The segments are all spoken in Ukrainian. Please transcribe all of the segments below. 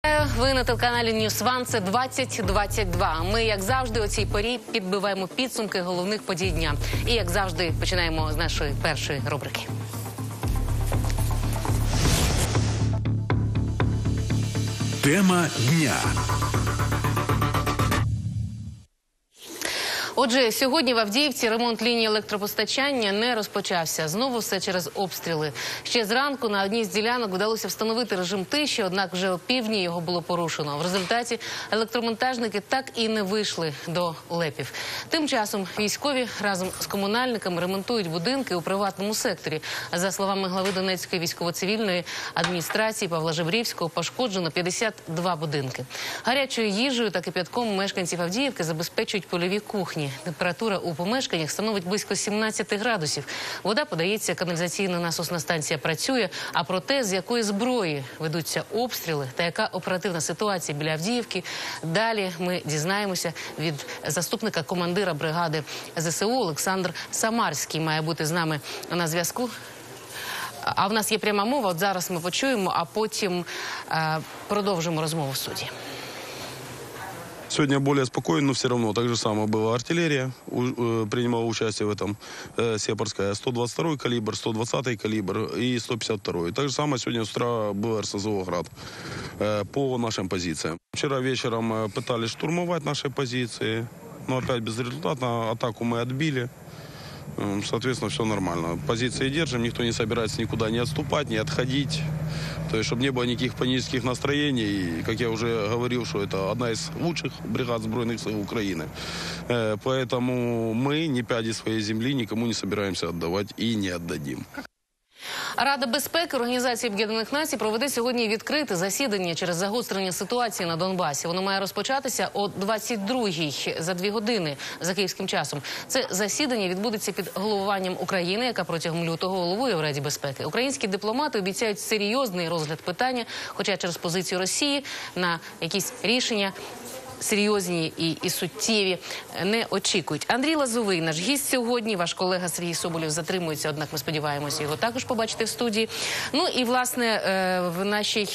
Ви на телеканалі Ньюс-1, це 2022. Ми, як завжди, у цій порі підбиваємо підсумки головних подій дня. І, як завжди, починаємо з нашої першої рубрики. Тема дня. Отже, сьогодні в Авдіївці ремонт лінії електропостачання не розпочався. Знову все через обстріли. Ще зранку на одній з ділянок вдалося встановити режим тиші, однак вже опівдні його було порушено. В результаті електромонтажники так і не вийшли до Лепів. Тим часом військові разом з комунальниками ремонтують будинки у приватному секторі. За словами глави Донецької військово-цивільної адміністрації Павла Жебрівського, пошкоджено 52 будинки. Гарячою їжею та кип'ятком мешканців Авдіївки забезпечують польові кухні. Температура у помешканнях становить близько 17 градусів. Вода подається, каналізаційна насосна станція працює. А про те, з якої зброї ведуться обстріли та яка оперативна ситуація біля Авдіївки, далі ми дізнаємося від заступника командира бригади ЗСУ. Олександр Самарський має бути з нами на зв'язку. А в нас є пряма мова, от зараз ми почуємо, а потім продовжимо розмову в студії. Сегодня более спокойно, но все равно так же самое было. Артиллерия принимала участие в этом, Сепарская, 122-й калибр, 120-й калибр и 152-й. Так же самое сегодня с утра был РСЗО «Град» по нашим позициям. Вчера вечером пытались штурмовать наши позиции, но опять безрезультатно. Атаку мы отбили. Соответственно, все нормально. Позиции держим, никто не собирается никуда не отступать, не отходить. То есть, чтобы не было никаких панических настроений. И, как я уже говорил, что это одна из лучших бригад Збройных сил Украины. Поэтому мы ни пяди своей земли никому не собираемся отдавать и не отдадим. Рада безпеки Організації Об'єднаних Націй проведе сьогодні відкрите засідання через загострення ситуації на Донбасі. Воно має розпочатися о 22-й за 2 години за київським часом. Це засідання відбудеться під головуванням України, яка протягом лютого головує в Раді безпеки. Українські дипломати обіцяють серйозний розгляд питання, хоча через позицію Росії на якісь рішення серйозні і суттєві не очікують. Андрій Лозовий, наш гість сьогодні, ваш колега Сергій Соболєв затримується, однак ми сподіваємося його також побачити в студії. Ну і, власне, в нашій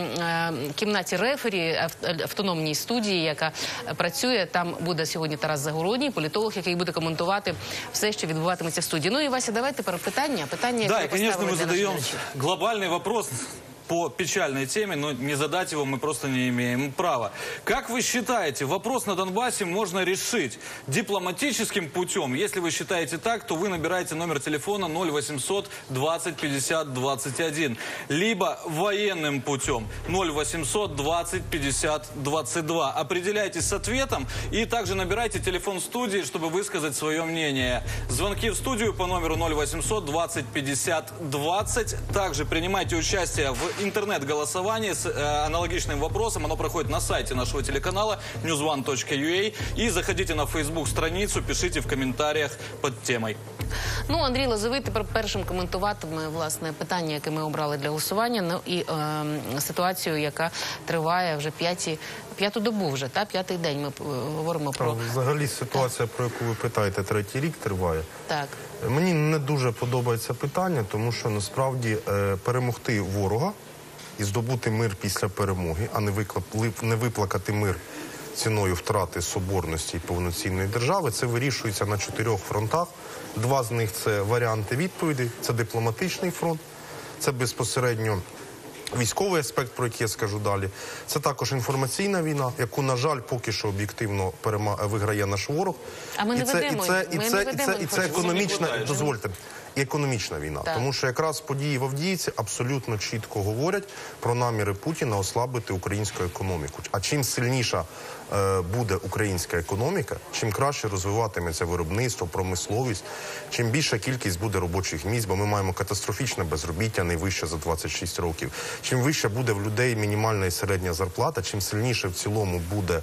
кімнаті рефері, автономній студії, яка працює, там буде сьогодні Тарас Загородній, політолог, який буде коментувати все, що відбуватиметься в студії. Ну і, Вася, давайте про питання. Да, и, конечно, мы задаем глобальный вопрос по печальной теме, но не задать его мы просто не имеем права. Как вы считаете, вопрос на Донбассе можно решить дипломатическим путем? Если вы считаете так, то вы набираете номер телефона 0800 20 50 21. Либо военным путем 0800 20 50 22. Определяйтесь с ответом и также набирайте телефон студии, чтобы высказать свое мнение. Звонки в студию по номеру 0800 20 50 20. Также принимайте участие в интернет-голосование с аналогичным вопросом. Оно проходит на сайте нашего телеканала news1.ua. И заходите на Facebook-страницу, пишите в комментариях под темой. Ну, Андрій Лозовий тепер першим коментуватиме, власне, питання, яке ми обрали для голосування, ну і ситуацію, яка триває вже п'яту добу вже, та? 5-й день ми говоримо про... Взагалі ситуація, про яку ви питаєте, 3-й рік триває. Так. Мені не дуже подобається питання, тому що насправді перемогти ворога і здобути мир після перемоги, а не виплакати мир ціною втрати соборності і повноцінної держави, це вирішується на 4 фронтах. 2 з них – це варіанти відповіді, це дипломатичний фронт, це безпосередньо військовий аспект, про який я скажу далі. Це також інформаційна війна, яку, на жаль, поки що об'єктивно виграє наш ворог. А ми не ведемо. І це економічна, дозвольте, і економічна війна. Так. Тому що якраз події в Авдіївці абсолютно чітко говорять про наміри Путіна ослабити українську економіку. А чим сильніша буде українська економіка, чим краще розвиватиметься виробництво, промисловість, чим більша кількість буде робочих місць, бо ми маємо катастрофічне безробіття, найвище за 26 років. Чим вища буде в людей мінімальна і середня зарплата, чим сильніше в цілому буде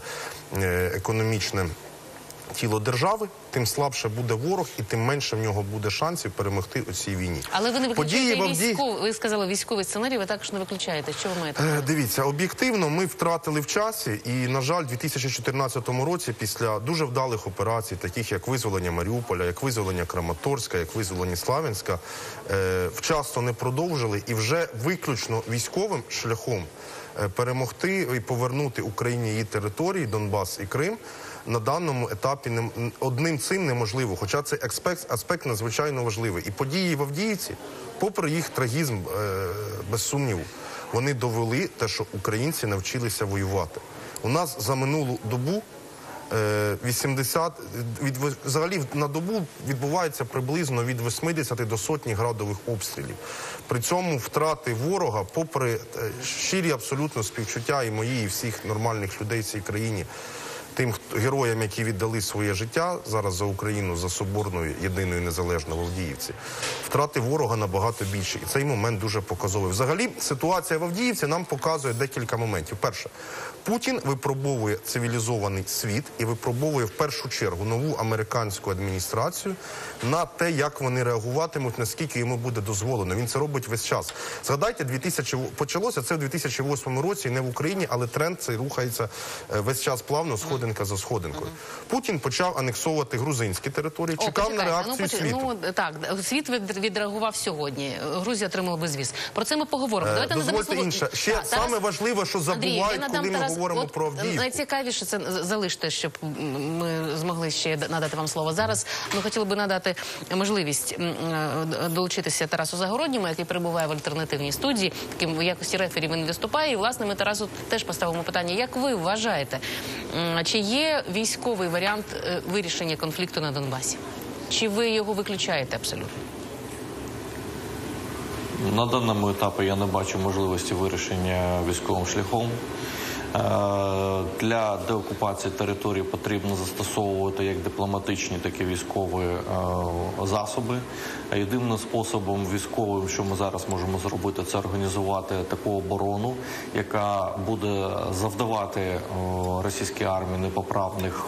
економічне тіло держави, тим слабше буде ворог і тим менше в нього буде шансів перемогти у цій війні. Але ви не виключаєте військовий, ви сказали військовий сценарій, ви також не виключаєте. Що ви маєте? Дивіться, об'єктивно ми втратили в часі і, на жаль, у 2014 році після дуже вдалих операцій, таких як визволення Маріуполя, як визволення Краматорська, як визволення Славянська, вчасно не продовжили і вже виключно військовим шляхом перемогти і повернути Україні її території, Донбас і Крим, на даному етапі одним цим неможливо. Хоча цей аспект надзвичайно важливий. І події в Авдіївці, попри їх трагізм, без сумніву, вони довели те, що українці навчилися воювати. У нас за минулу добу взагалі на добу відбувається приблизно від 80 до сотні градових обстрілів. При цьому втрати ворога, попри щирі абсолютно співчуття і мої, і всіх нормальних людей в цій країні, тим героям, які віддали своє життя зараз за Україну, за соборною, єдиною незалежною в Авдіївці, втрати ворога набагато більше. І цей момент дуже показовий. Взагалі, ситуація в Авдіївці нам показує декілька моментів. Перше, Путін випробовує цивілізований світ і випробовує в першу чергу нову американську адміністрацію на те, як вони реагуватимуть, наскільки йому буде дозволено. Він це робить весь час. Згадайте, почалося це в 2008 році, не в Україні, але тренд цей рухається весь час плавно, сходинка за сходинкою. Путін почав анексовувати грузинські території, чекав на реакцію світу. Так, світ відреагував сьогодні. Грузія отримала безвіз. Про це ми поговоримо. Давайте дозвольте інше. Ще саме важливе, що забувають, коли ми говоримо про Авдіївку. Найцікавіше це залиште, щоб ми змогли ще надати вам слово. Зараз ми хотіли би надати можливість долучитися Тарасу Загородньому, який перебуває в альтернативній студії. Таким в якості рефері він виступає. І, власне, ми Тарасу теж поставимо питання. Як ви вважаєте, чи є військовий варіант вирішення конфлікту на Донбасі? Чи ви його виключаєте абсолютно? На даному етапі я не бачу можливості вирішення військовим шляхом. Для деокупації території потрібно застосовувати як дипломатичні, так і військові засоби. Єдиним способом військовим, що ми зараз можемо зробити, це організувати таку оборону, яка буде завдавати російській армії непоправних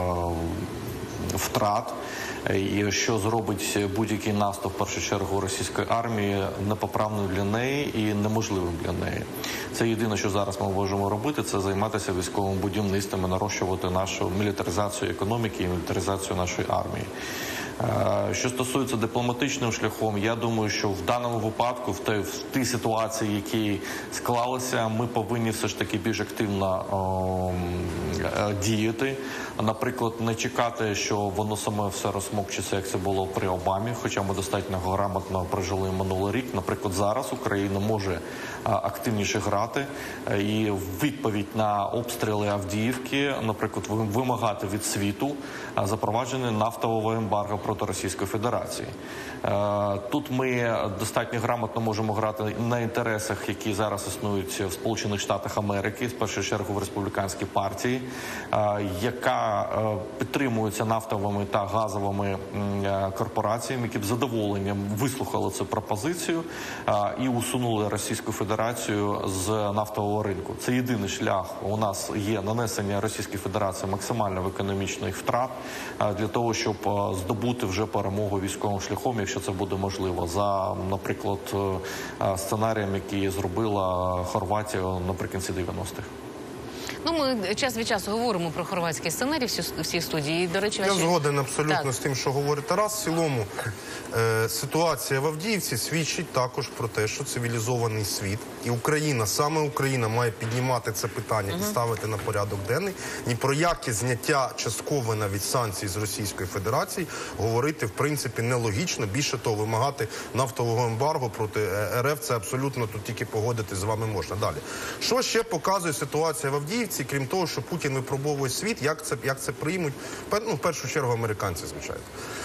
втрат, і що зробить будь-який наступ, в першу чергу, російської армії непоправним для неї і неможливим для неї. Це єдине, що зараз ми можемо робити, це займатися військовим будівництвом і нарощувати нашу мілітаризацію економіки і мілітаризацію нашої армії. Що стосується дипломатичним шляхом, я думаю, що в даному випадку, в тій ситуації, які склалися, ми повинні все ж таки більш активно діяти. Наприклад, не чекати, що воно саме все розсмокчиться, як це було при Обамі, хоча ми достатньо грамотно прожили минулий рік. Наприклад, зараз Україна може активніше грати і в відповідь на обстріли Авдіївки, наприклад, вимагати від світу запровадження нафтового ембарго проти Російської Федерації. Тут ми достатньо грамотно можемо грати на інтересах, які зараз існують в Сполучених Штатах Америки, в першу чергу в республіканській партії, яка підтримується нафтовими та газовими корпораціями, які б з задоволенням вислухали цю пропозицію і усунули Російську Федерацію з нафтового ринку. Це єдиний шлях. У нас є нанесення Російській Федерації максимально економічних втрат для того, щоб здобути вже перемогу військовим шляхом, якщо це буде можливо, за, наприклад, сценарієм, який зробила Хорватія наприкінці 90-х. Ну, ми час від часу говоримо про хорватський сценарій в цій студії. І, до речі, я згоден абсолютно з тим, що говорить Тарас. В цілому ситуація в Авдіївці свідчить також про те, що цивілізований світ і Україна, саме Україна, має піднімати це питання і ставити на порядок денний. Ні про яке зняття часткове навіть санкцій з Російської Федерації говорити, в принципі, нелогічно. Більше того, вимагати нафтового ембарго проти РФ, це абсолютно тут тільки погодити з вами можна. Далі. Що ще показує ситуація в Авдіївці, крім того, що Путін випробовує світ, як це приймуть, в першу чергу, американці, звичайно.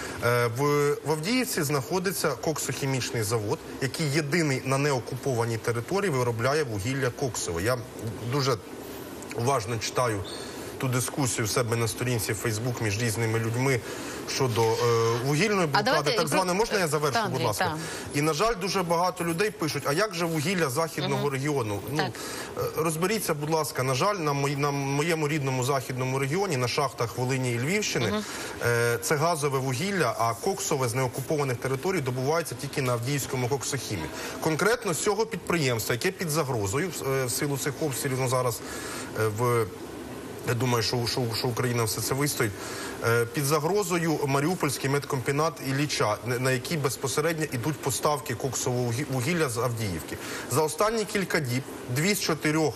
В Авдіївці знаходиться коксохімічний завод, який єдиний на неокупованій території виробляє вугілля коксове. Я дуже уважно читаю ту дискусію в себе на сторінці в Фейсбук між різними людьми щодо вугільної блокади, так званої. Можна я завершу, будь ласка? І, на жаль, дуже багато людей пишуть, а як же вугілля західного регіону? Розберіться, будь ласка, на жаль, на моєму рідному західному регіоні, на шахтах Волині і Львівщини, це газове вугілля, а коксове з неокупованих територій добувається тільки на Авдіївському коксохімі. Конкретно з цього підприємства, яке під загрозою в силу цих обстрілів зараз в Я думаю, що Україна все це вистоїть. Під загрозою Маріупольський медкомбінат Ілліча, на який безпосередньо йдуть поставки коксового вугілля з Авдіївки. За останні кілька діб 2 з 4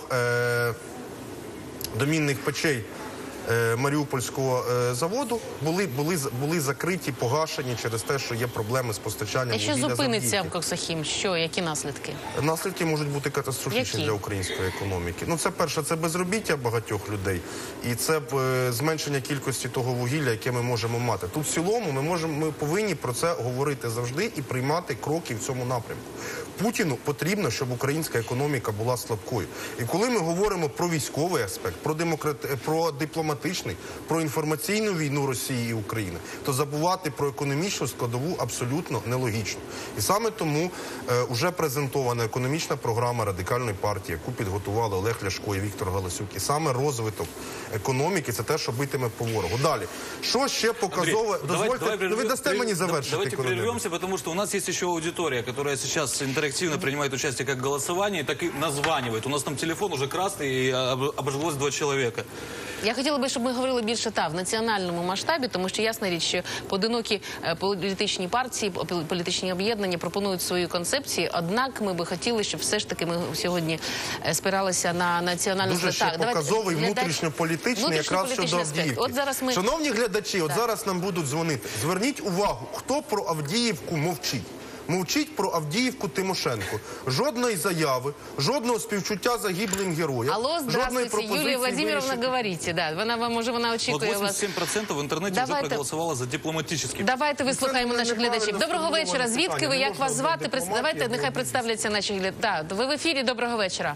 домінних печей Маріупольського заводу були закриті, погашені через те, що є проблеми з постачанням Якщо вугілля з зупиниться Авдіївки. Коксохім, які наслідки? Наслідки можуть бути катастрофічні Які? для української економіки. Ну, це перше, це безробіття багатьох людей, і це зменшення кількості того вугілля, яке ми можемо мати. Тут в цілому ми повинні про це говорити завжди і приймати кроки в цьому напрямку. Путіну потрібно, щоб українська економіка була слабкою. І коли ми говоримо про військовий аспект, про дипломатичний, про інформаційну війну Росії і України, то забувати про економічну складову абсолютно нелогічно. І саме тому вже презентована економічна програма Радикальної партії, яку підготували Олег Ляшко і Віктор Галасюк. І саме розвиток економіки – це те, що битиме по ворогу. Далі. Що ще показове? Дозвольте, ви дасте мені завершити. Давайте прервемся, потому что у нас есть еще аудитория, которая сейчас интерактивно принимает участие как в голосовании, так и названивает. У нас там телефон уже красный, и обожглось 2 человека. Я хотіла би, щоб ми говорили більше в національному масштабі, тому що ясна річ, що поодинокі політичні партії, політичні об'єднання пропонують свої концепції, однак ми би хотіли, щоб все ж таки ми сьогодні спиралися на національну дуже ще показовий внутрішньополітичний якраз щодо Авдіївки. От зараз ми... Шановні глядачі, от зараз нам будуть дзвонити. Зверніть увагу, хто про Авдіївку мовчить. Мовчить про Авдіївку Тимошенко. Жодної заяви, жодного співчуття загиблим героям. Алло, здравствуйте, Юлія Владимировна, говорите. Да, вона очікує вас. 87% в інтернеті вже проголосувало за дипломатичний. Давайте вислухаємо наших глядачів. Доброго вечора. Звідки ви? Як вас звати? Давайте, нехай представляться наші глядачі. Ви в ефірі. Доброго вечора.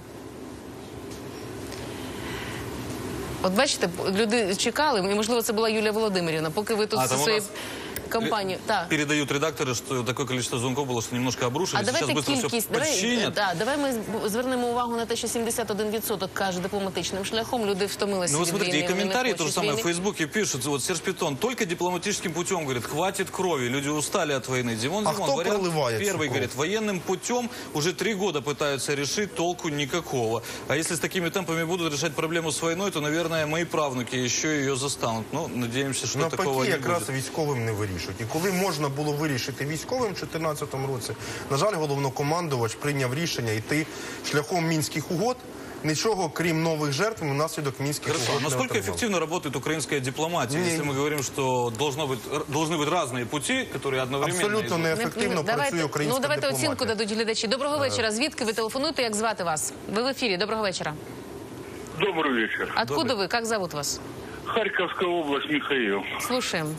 От бачите, люди чекали, і, можливо, це була Юлія Володимирівна, поки ви тут зі своєю компанією. Передают редакторы, что такое количество звонков было, что немножко обрушились. А давайте Сейчас быстро все починят. давай ми звернемо увагу на те, що 71% каже дипломатичним шляхом. Люди втомилися Ну вот від смотрите, війни, и комментарии вони не то же хочуть самое в війни. Фейсбуке пишут. Вот Серж Питон, только дипломатическим путем, говорит, хватит крови, люди устали от войны. Димон, кто проливает первый, кровь? говорит, военным путем уже 3 года пытаются решить, толку никакого. А если с такими темпами будут решать проблему с войной, то, наверное, мои правнуки еще ее застанут. Ну, надеемся, что такого Навпаки, не якраз будет. військовим не вирішують. І коли можна було вирішити військовим в 2014 році, на жаль, головнокомандувач прийняв рішення йти шляхом Мінських угод. Нічого, крім нових жертв, внаслідок Мінських Хорошо. угод не Насколько отримали. эффективно работает украинская дипломатия, если мы говорим, что должны быть разные пути, которые одновременно... Абсолютно неефективно працює українська давайте дипломатія. оцінку дадуть глядачі. Доброго вечора. Звідки ви телефонуєте? Як звати вас? Ви в ефірі. Доброго вечора. Добрый вечер. Откуда вы? Как зовут вас? Харьковская область, Михаил. Слушаем.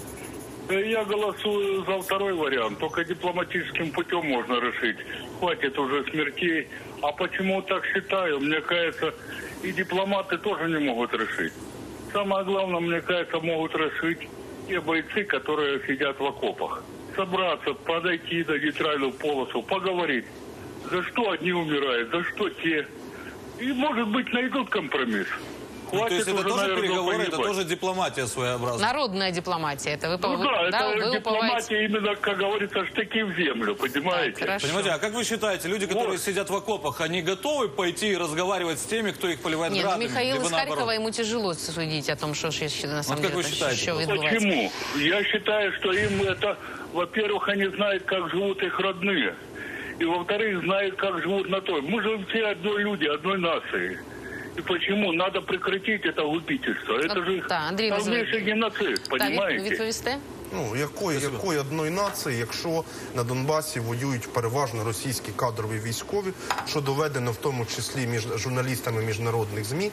Я голосую за второй вариант. Только дипломатическим путем можно решить. Хватит уже смертей. А почему так считаю? Мне кажется, и дипломаты тоже не могут решить. Самое главное, мне кажется, могут решить те бойцы, которые сидят в окопах. Собраться, подойти до нейтральную полосу, поговорить. За что одни умирают, за что те. И, может быть, найдут компромисс. Ну, то есть это уже, тоже наверное, переговоры, это погибать. тоже дипломатия своеобразная. Народная дипломатия. Это вы, Ну да, вы это уповаете. дипломатия именно, как говорится, штыки в землю, понимаете? Так, хорошо. Понимаете, а как вы считаете, люди, которые сидят в окопах, они готовы пойти и разговаривать с теми, кто их поливает Не, ну градами? Михаил либо из Харькова, наоборот? ему тяжело судить о том, что на самом как деле вы считаете? что відбувається. Почему? Я считаю, что им это, во-первых, они знают, как живут их родные. И, во-вторых, знают, как живут на той. Мы же все одной люди, одной нации. И почему? Надо прекратить это губительство. Это же да, Андрей полнейший геноцид, Так, понимаете? відповісте? Ну, якої одної нації, якщо на Донбасі воюють переважно російські кадрові військові, що доведено в тому числі журналістами міжнародних ЗМІ,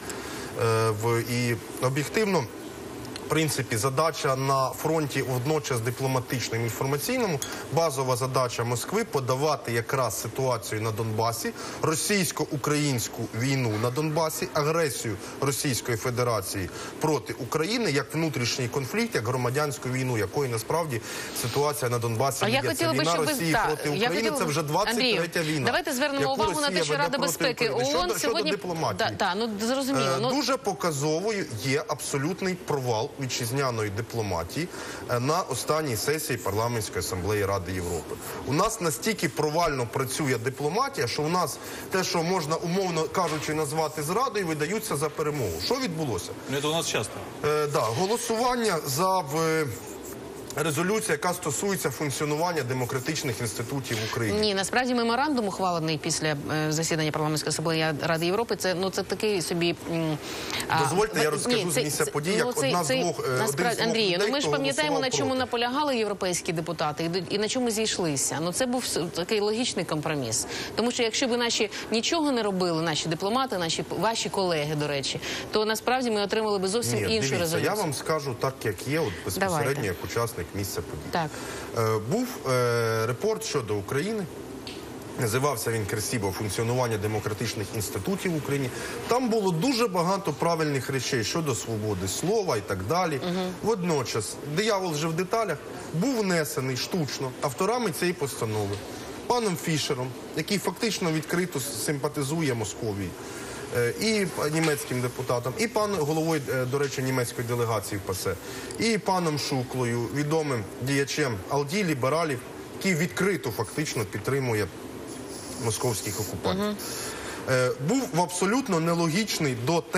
і об'єктивно, в принципі, задача на фронті водночас дипломатичному, інформаційному, базова задача Москви подавати якраз ситуацію на Донбасі, російсько-українську війну на Донбасі, агресію Російської Федерації проти України, як внутрішній конфлікт, як громадянську війну, якої насправді ситуація на Донбасі є. Це війна Росії проти України, це вже 23-я війна. Давайте звернемо увагу на те, що Рада безпеки ООН щодо дипломатії. зрозуміло. Дуже показовою є абсолютний провал вітчизняної дипломатії на останній сесії Парламентської асамблеї Ради Європи. У нас настільки провально працює дипломатія, що у нас те, що можна, умовно кажучи, назвати зрадою, видаються за перемогу. Що відбулося? Это у нас часто. Голосування за резолюція, яка стосується функціонування демократичних інститутів в Україні. Ні, насправді меморандум, ухвалений після засідання Парламентської асамблеї Ради Європи, це такий собі... Дозвольте, я розкажу з місця подій, як одна з двох... Андрію, ми ж пам'ятаємо, на чому наполягали європейські депутати і на чому зійшлися. Це був такий логічний компроміс. Тому що якщо б наші нічого не робили, наші дипломати, ваші колеги, до речі, то насправді ми отримали б зовсім іншу резолюцію. Я вам скажу так, як є, безпосередньо як учасник місця подій. Так. Був репорт щодо України. Називався він красиво «Функціонування демократичних інститутів в Україні». Там було дуже багато правильних речей щодо свободи слова і так далі. Водночас, диявол же в деталях, був внесений штучно авторами цієї постанови, паном Фішером, який фактично відкрито симпатизує Московії, і німецьким депутатам, і головою, до речі, німецької делегації в ПАСЕ, і паном Шуклою, відомим діячем Алді, лібералів, який відкрито фактично підтримує московських окупантів. Був абсолютно нелогічний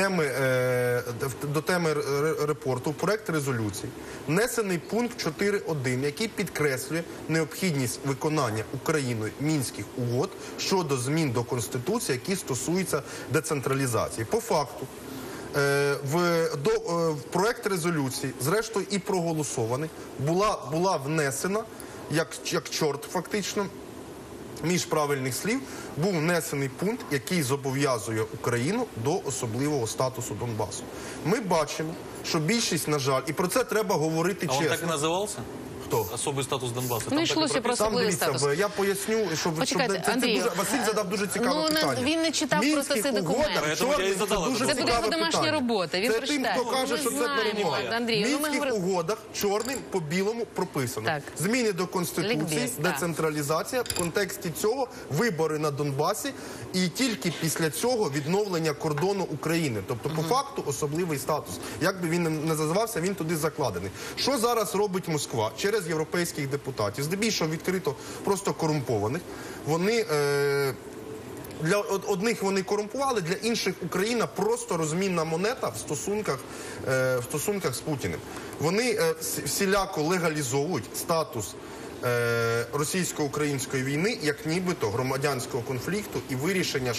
до теми репорту проект резолюції, внесений пункт 4.1, який підкреслює необхідність виконання Україною Мінських угод щодо змін до Конституції, які стосуються децентралізації. По факту, в проект резолюції, зрештою і проголосований, була внесена, як чорт фактично, між правильних слів, був внесений пункт, який зобов'язує Україну до особливого статусу Донбасу. Ми бачимо, що більшість, на жаль, і про це треба говорити чесно. А он так і називався? Хто? Особий статус Донбасу. Ну, йшлося про особливий дивіться, статус. я поясню, що Василь задав дуже цікаве питання. Він не читав просто цей документ. Це буде його домашня робота. Він прочитає. Це тим, хто каже, що це перемога. В Мінських угодах чорним по білому прописано. Зміни до Конституції, децентралізація, в контексті цього вибори на Донбасі і тільки після цього відновлення кордону України. Тобто, по факту, особливий статус. Як би він не називався, він туди закладений. Що зараз робить Москва? Через європейських депутатів, здебільшого відкрито просто корумпованих. Вони, для одних вони корумпували, для інших Україна просто розмінна монета в стосунках з Путіним. Вони всіляко легалізовують статус російсько-української війни як нібито громадянського конфлікту і вирішення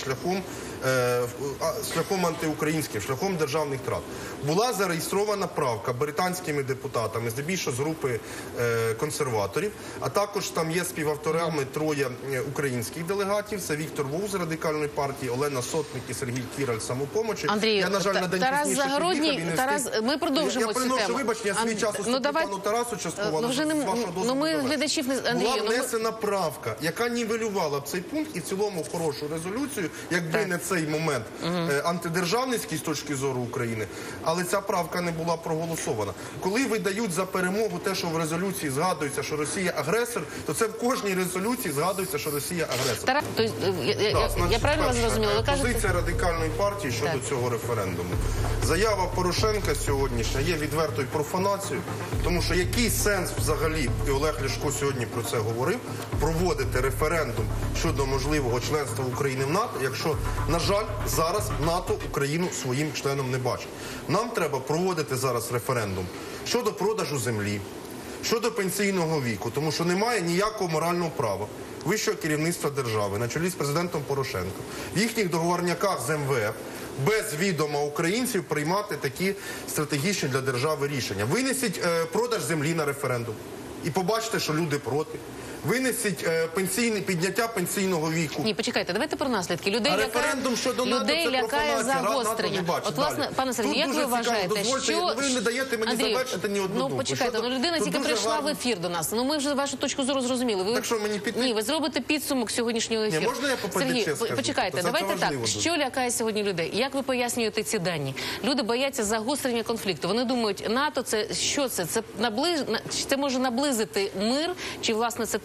шляхом антиукраїнським, шляхом державних трат. Була зареєстрована правка британськими депутатами, здебільшого з групи консерваторів, а також там є співавторами троє українських делегатів. Це Віктор Вовк з Радикальної партії, Олена Сотник і Сергій Кіраль з Самопомочі. Андрію, я, на жаль, на день Тарас Загородній, ми продовжимо цю тему. Вибачте, я свій час уступлю пану Тарасу частково, але з вашого дозволу. Була внесена правка, яка нівелювала б цей пункт і в цілому хорошу резолюцію, якби не цей момент антидержавницький з точки зору України, але ця правка не була проголосована. Коли видають за перемогу те, що в резолюції згадується, що Росія агресор, то це в кожній резолюції згадується, що Росія агресор. Я правильно вас зрозуміла? Ви кажете... Позиція Радикальної партії щодо цього референдуму. Заява Порошенка сьогоднішня є відвертою профанацією, тому що який сенс взагалі, і Олег Ляшко сьогодні про це говорив, проводити референдум щодо можливого членства України в НАТО, якщо, на жаль, зараз НАТО Україну своїм членом не бачить. Нам треба проводити зараз референдум щодо продажу землі, щодо пенсійного віку, тому що немає ніякого морального права вищого керівництва держави на чолі з президентом Порошенком, в їхніх договорняках з МВФ, без відома українців приймати такі стратегічні для держави рішення. Винесіть продаж землі на референдум і побачите, що люди проти. Винесіть підняття пенсійного віку. Ні, почекайте, давайте про наслідки. Людей лякає загострення. От, власне, пане Сергію, як ви вважаєте, що... Ви не даєте мені завершити ні одну думку. Почекайте, людина тільки прийшла в ефір до нас. Ми вже вашу точку зору зрозуміли. Так що мені піти? Ні, ви зробите підсумок сьогоднішнього ефіру. Ні, можна я по ПДЧ скажу? Почекайте, давайте так. Що лякає сьогодні людей? Як ви пояснюєте ці дані? Люди бояться загострення конфлікту. Вони думають, НАТО – це що це? Це може наблизити мир? Чи, власне, це те,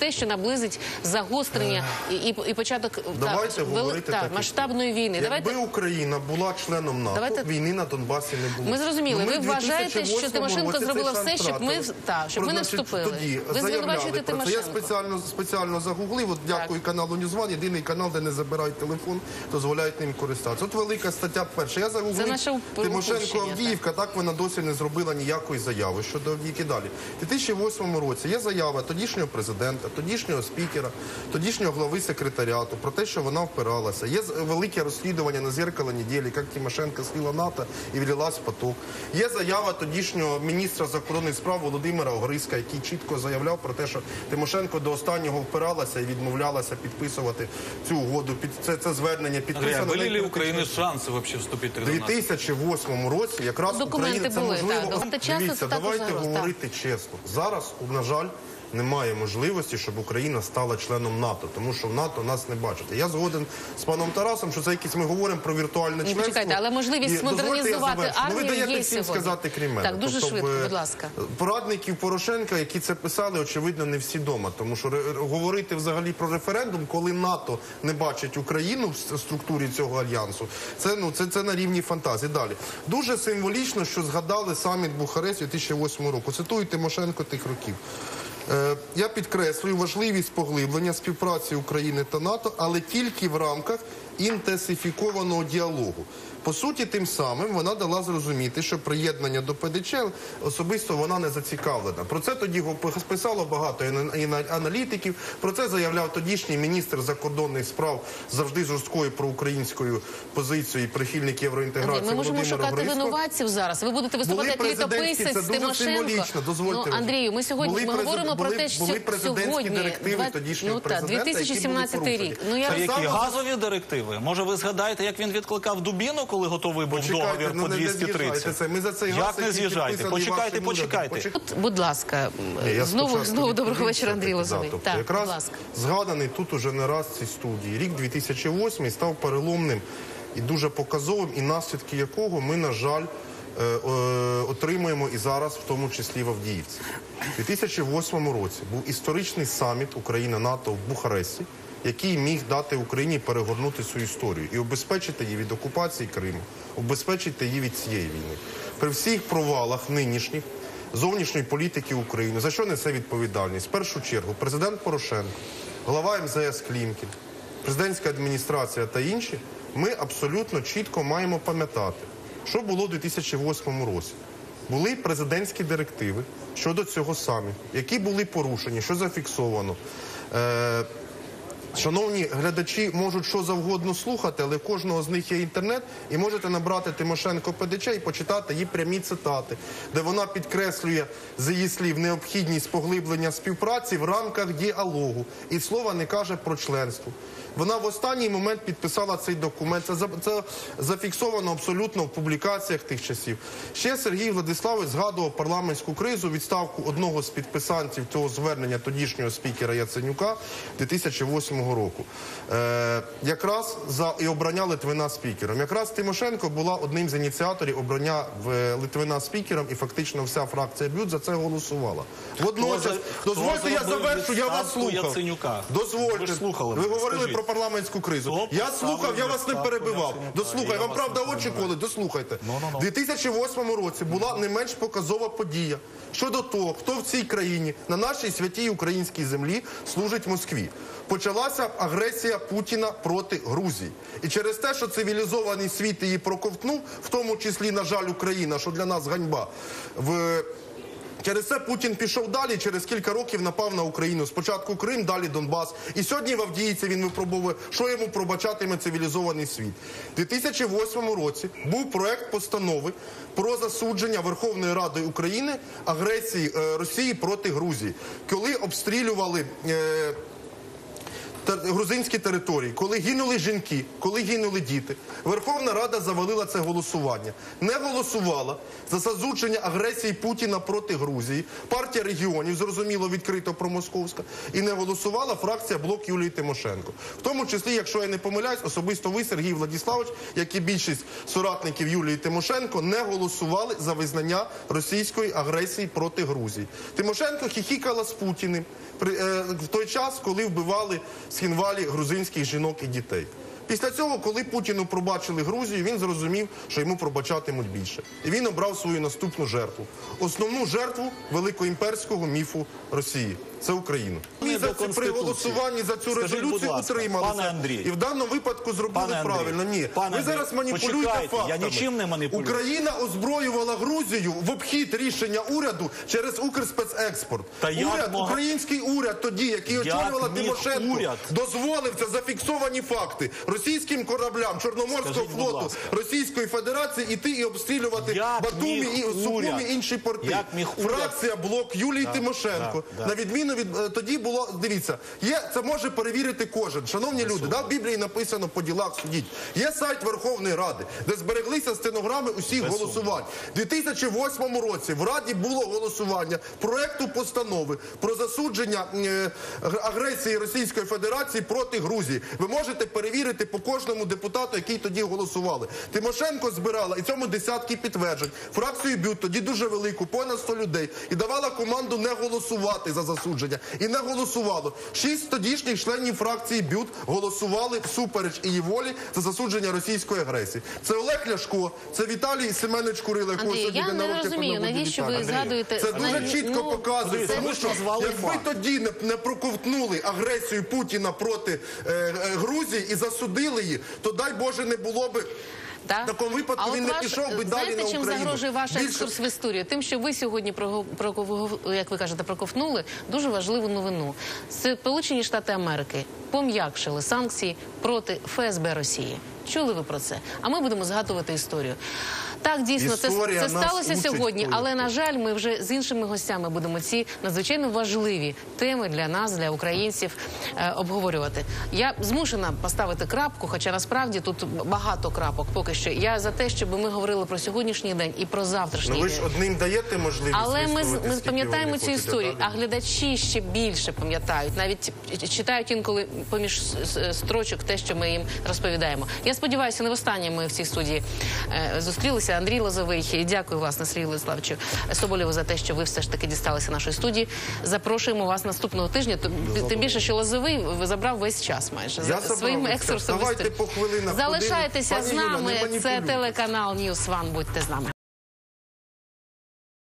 те, що наблизить загострення і початок Давайте говорити так, масштабної війни. Якби Україна була членом НАТО, війни на Донбасі не було. Ми зрозуміли. Ви вважаєте, що 2008 Тимошенко році зробила цей все, шанс щоб ми не вступили. Тоді Ви звинувачуєте заявляли про це. Тимошенко. Я спеціально загуглив, от дякую каналу Ньюзван, єдиний канал, де не забирають телефон, дозволяють ним користатися. От велика стаття перша. Я загуглив Тимошенко Авдіївка, так вона досі не зробила ніякої заяви щодо Авдіївки. Далі. У 2008 році є заява тодішнього президента, тодішнього спікера, тодішнього глави секретаріату про те, що вона впиралася. Є велике розслідування на «Зеркало неділі», як Тимошенко слила НАТО і влилась в поток. Є заява тодішнього міністра закордонних справ Володимира Огризка, який чітко заявляв про те, що Тимошенко до останнього впиралася і відмовлялася підписувати цю угоду. Це звернення підписано. Были ли у Украины шансы вообще вступить в У 2008 році якраз Україна це можливо. Дивіться, давайте говорити чесно. Зараз, на жаль, немає можливості, щоб Україна стала членом НАТО, тому що в НАТО нас не бачите. Я згоден з паном Тарасом, що це якісь ми говоримо про віртуальне членство. Почекайте, але можливість модернізувати армію ви даєте є всім сьогодні. сказати, крім мене. Так, дуже швидко, будь ласка. Порадників Порошенка, які це писали, очевидно, не всі дома, тому що говорити взагалі про референдум, коли НАТО не бачить Україну в структурі цього альянсу, це на рівні фантазії. Далі. Дуже символічно, що згадали саміт Бухаресті 2008 року. Цитую Тимошенко тих років. Я підкреслюю важливість поглиблення співпраці України та НАТО, але тільки в рамках інтенсифікованого діалогу. По суті, тим самим вона дала зрозуміти, що приєднання до ПДЧ особисто вона не зацікавлена. Про це тоді писало багато аналітиків, про це заявляв тодішній міністр закордонних справ завжди жорсткою проукраїнською позицією, прихильник євроінтеграції. Ми можемо шукати винуватців зараз. Ви будете виступати як літописець з Тимошенко. Андрію, ми сьогодні говоримо про те, що сьогодні, 2017 рік. Які газові директиви? Може ви згадаєте, як він відкликав Дубіну, коли готовий був договір по 230? Як не з'їжджайте? Почекайте. Будь ласка, знову доброго вечора, Андрій Лозовий. Якраз згаданий тут уже не раз в цій студії. Рік 2008 став переломним і дуже показовим, і наслідки якого ми, на жаль, отримуємо і зараз, в тому числі в Авдіївці. У 2008 році був історичний саміт Україна-НАТО в Бухаресті, який міг дати Україні перегорнути цю історію і обезпечити її від окупації Криму, обезпечити її від цієї війни. При всіх провалах нинішніх зовнішньої політики України, за що несе відповідальність? В першу чергу президент Порошенко, глава МЗС Клімкін, президентська адміністрація та інші, ми абсолютно чітко маємо пам'ятати, що було у 2008 році. Були президентські директиви щодо цього саміту, які були порушені, що зафіксовано. Шановні глядачі можуть що завгодно слухати, але в кожного з них є інтернет, і можете набрати Тимошенко ПДЧ і почитати її прямі цитати, де вона підкреслює, з її слів, необхідність поглиблення співпраці в рамках діалогу. І слова не каже про членство. Вона в останній момент підписала цей документ. Це зафіксовано абсолютно в публікаціях тих часів. Ще Сергій Владиславович згадував парламентську кризу, відставку одного з підписантів цього звернення тодішнього спікера Яценюка 2008 року. Якраз і обрання Литвина спікером. Якраз Тимошенко була одним з ініціаторів обрання Литвина спікером, і фактично вся фракція БЮТ за це голосувала. Водночас, дозвольте, я завершу, я вас слухав. Дозвольте, ви говорили про парламентську кризу. Я слухав, я вас не перебивав. Дослухай, вам правда очі колить? Дослухайте. У 2008 році була не менш показова подія щодо того, хто в цій країні, на нашій святій українській землі, служить Москві. Почалася агресія Путіна проти Грузії. І через те, що цивілізований світ її проковтнув, в тому числі, на жаль, Україна, що для нас ганьба, через це Путін пішов далі, через кілька років напав на Україну. Спочатку Крим, далі Донбас. І сьогодні в Авдіївці він випробовує, що йому пробачатиме цивілізований світ. У 2008 році був проект постанови про засудження Верховною Радою України агресії Росії проти Грузії. Коли обстрілювали грузинські території, коли гинули жінки, коли гинули діти, Верховна Рада завалила це голосування. Не голосувала за засудження агресії Путіна проти Грузії, партія регіонів, зрозуміло, відкрито промосковська, і не голосувала фракція «Блок» Юлії Тимошенко. В тому числі, якщо я не помиляюсь, особисто ви, Сергій Владиславович, як і більшість соратників Юлії Тимошенко, не голосували за визнання російської агресії проти Грузії. Тимошенко хіхікала з Путіним в той час, коли вбивали з Хінвалі грузинських жінок і дітей. Після цього, коли Путіну пробачили Грузію, він зрозумів, що йому пробачатимуть більше. І він обрав свою наступну жертву. Основну жертву великоімперського міфу Росії. Це Україну. Ми при голосуванні за цю резолюцію утрималися. І в даному випадку зробили правильно. Ні. Ви зараз маніпулюєте фактами. Я нічим не маніпулюю. Україна озброювала Грузію в обхід рішення уряду через Укрспецекспорт. Український уряд тоді, який очолювала Тимошенко, дозволив це зафіксовані факти російським кораблям Чорноморського флоту Російської Федерації іти і обстрілювати Батумі і Сухумі і інші порти. Фракція «Блок» Юлії Тимошенко, на відміну від тоді було, дивіться, це може перевірити кожен. Шановні люди, в Біблії написано «по ділах судіть». Є сайт Верховної Ради, де збереглися стенограми усіх голосувань. У 2008 році в Раді було голосування проекту постанови про засудження агресії Російської Федерації проти Грузії. Ви можете перевірити по кожному депутату, який тоді голосували. Тимошенко збирала, і цьому десятки підтверджень, фракцію БЮТ, тоді дуже велику, понад 100 людей, і давала команду не голосувати за засудження. І не голосувало. 6 тодішніх членів фракції БЮТ голосували всупереч її волі за засудження російської агресії. Це Олег Ляшко, це Віталій Семенович Курило, якого сьогодні день народження. Я не розумію, навіщо ви згадуєте... Це дуже чітко показує, тому що якби тоді не проковтнули агресію Путіна проти Грузії і засудили її, то дай Боже не було би... В такому випадку він не пішов би далі на Україну. Знаєте, чим загрожує ваш екскурс в історію? Тим, що ви сьогодні, як ви кажете, проковтнули дуже важливу новину. Сполучені Штати Америки пом'якшили санкції проти ФСБ Росії. Чули ви про це? А ми будемо згадувати історію. Так, дійсно, це сталося сьогодні, але, на жаль, ми вже з іншими гостями будемо ці надзвичайно важливі теми для нас, для українців, обговорювати. Я змушена поставити крапку, хоча насправді тут багато крапок поки що. Я за те, щоб ми говорили про сьогоднішній день і про завтрашній день. Ви ж одним даєте можливість. Але ми пам'ятаємо цю історію, а глядачі ще більше пам'ятають, навіть читають інколи поміж строчок те, що ми їм розповідаємо. Я сподіваюся, не востаннє ми в цій студії зустрілися. Андрій Лозовий, дякую, власне, Сергію Владиславовичу Соболєву за те, що ви все ж таки дісталися нашої студії. Запрошуємо вас наступного тижня. Тим більше, що Лозовий забрав весь час майже своїм екскурсом. Давайте по хвилинах. Залишайтеся з нами. Це телеканал News One. Будьте з нами.